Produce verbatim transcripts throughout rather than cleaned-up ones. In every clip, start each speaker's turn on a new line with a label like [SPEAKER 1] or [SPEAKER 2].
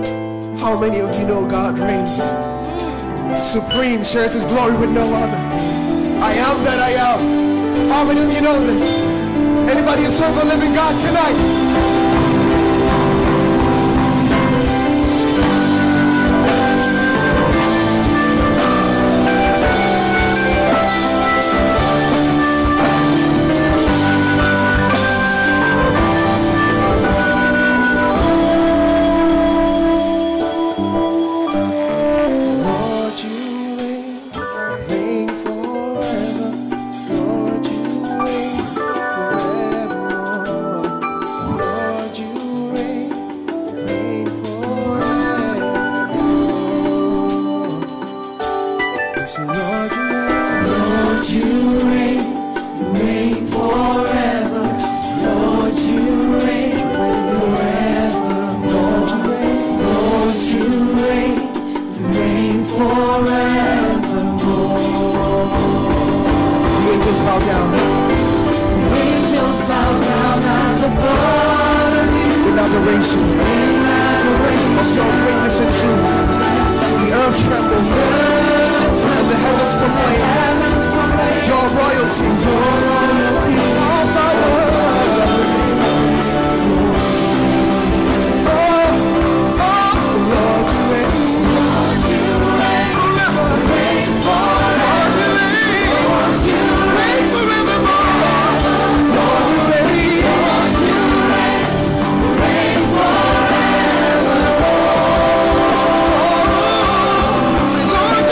[SPEAKER 1] How many of you know God reigns supreme, shares his glory with no other? I am that I am. How many of you know this? Anybody who serve a living God tonight?
[SPEAKER 2] Lord,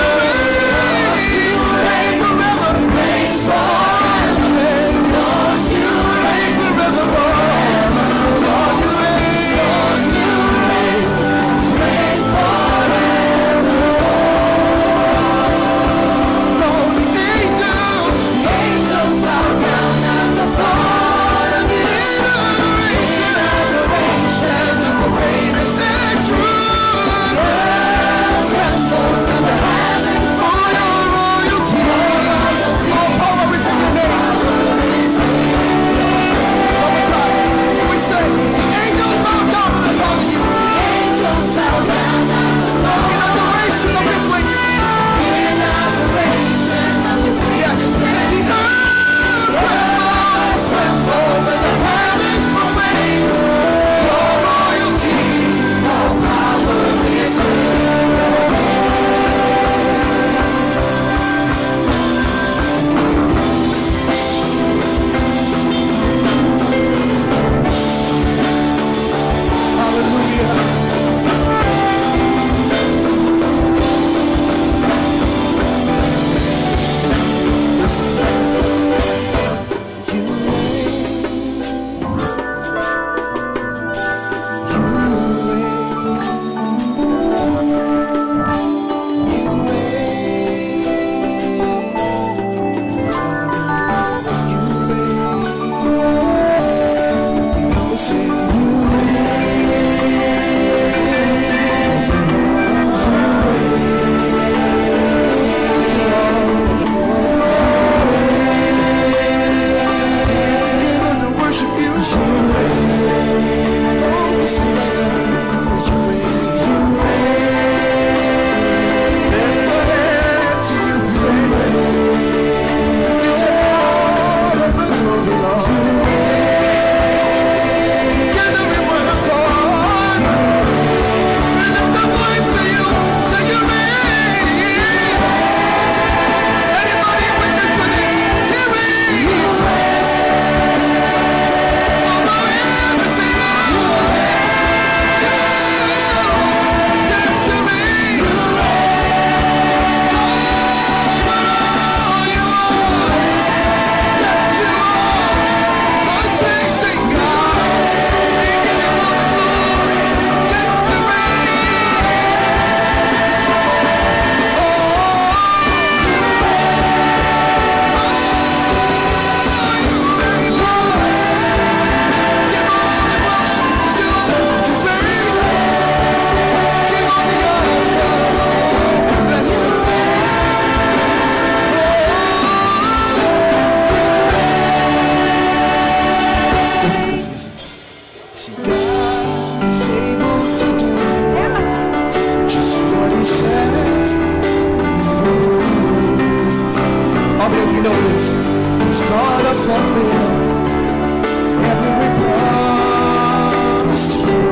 [SPEAKER 1] know this? He's gonna fulfill every promise to you.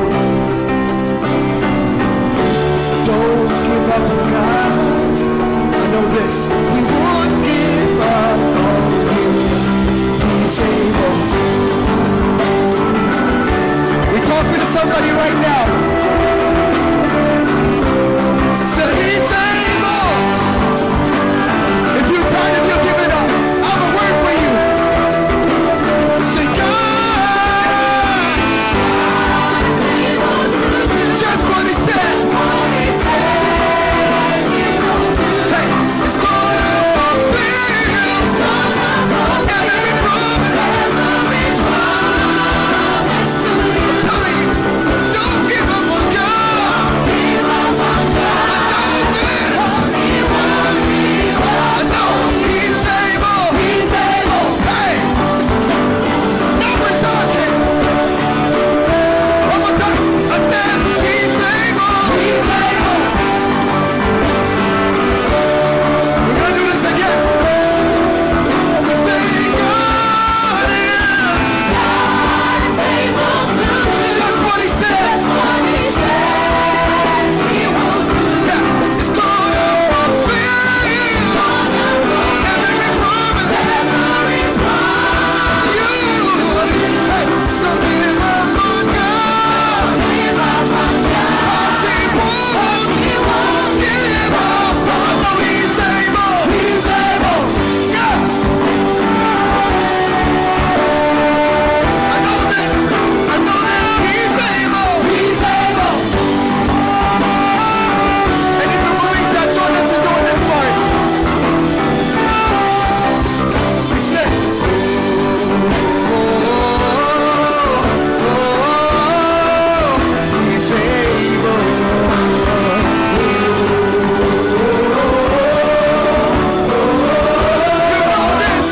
[SPEAKER 1] Don't give up on God. I know this. He won't give up on you. He's able. We're talking to somebody right now. So he's able. If you're tired of you giving up, I have a word for you. Say God. Just what he said. Hey, it's gonna fulfill every promise. I'm telling you, don't give up on God. I know he's able. Hey, now we're talking. One more time. I said he's able. We're gonna do this again. We say God is just what he said. Yeah, it's gonna fulfill every promise. You, hey, so give up on God. I say he won't give up. I know he's able. Yes. I know that. I know that he's able. And if you believe that, join us in doing this part. We say, oh, he's able. You know this.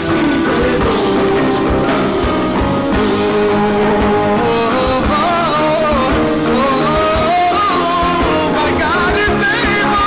[SPEAKER 1] Oh, my God is able.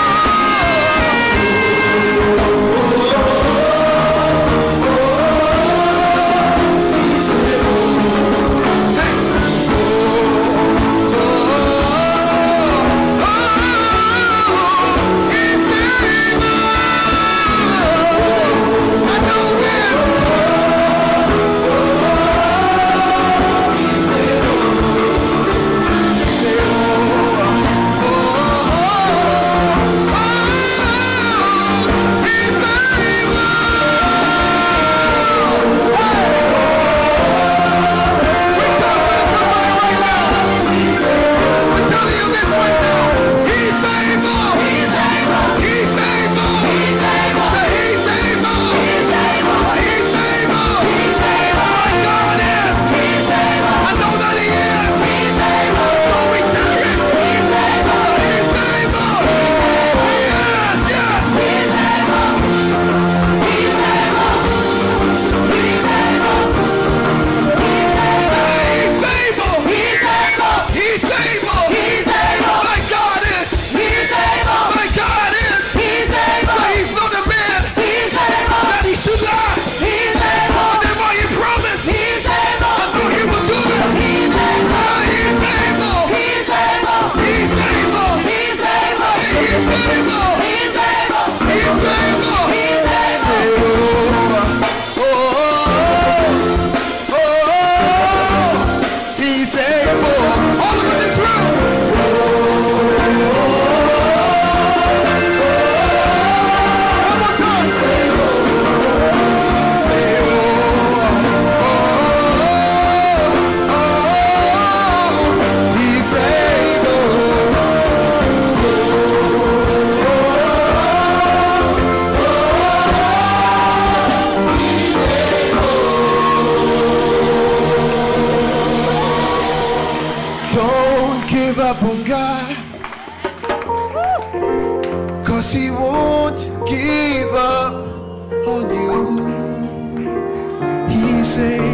[SPEAKER 1] Give up on God, 'cause he won't give up on you. He's able.